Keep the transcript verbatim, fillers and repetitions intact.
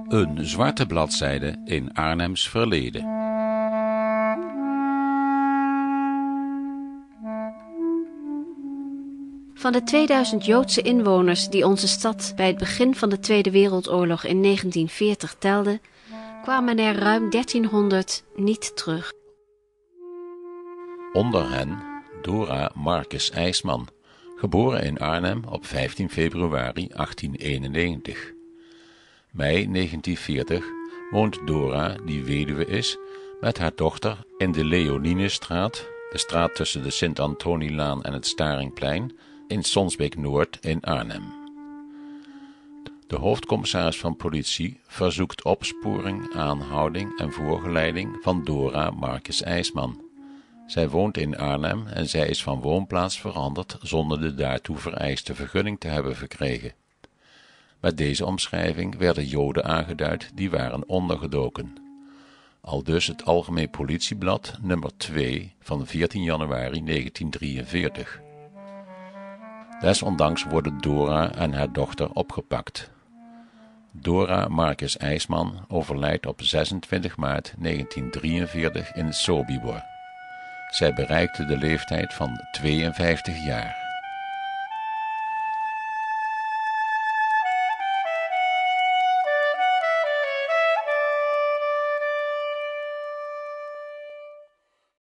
Een zwarte bladzijde in Arnhems verleden. Van de tweeduizend Joodse inwoners die onze stad bij het begin van de Tweede Wereldoorlog in negentien veertig telde, kwamen er ruim dertienhonderd niet terug. Onder hen Dora Marcus IJsman, geboren in Arnhem op vijftien februari achttienhonderdeenennegentig. Mei negentien veertig woont Dora, die weduwe is, met haar dochter in de Leoniestraat, de straat tussen de Sint-Antonielaan en het Staringplein, in Sonsbeek-Noord in Arnhem. De hoofdcommissaris van politie verzoekt opsporing, aanhouding en voorgeleiding van Dora Marcus IJsman. Zij woont in Arnhem en zij is van woonplaats veranderd zonder de daartoe vereiste vergunning te hebben verkregen. Met deze omschrijving werden Joden aangeduid die waren ondergedoken. Aldus het Algemeen Politieblad nummer twee van veertien januari negentien drieënveertig. Desondanks worden Dora en haar dochter opgepakt. Dora Marcus IJsman overlijdt op zesentwintig maart negentien drieënveertig in Sobibor. Zij bereikte de leeftijd van tweeënvijftig jaar.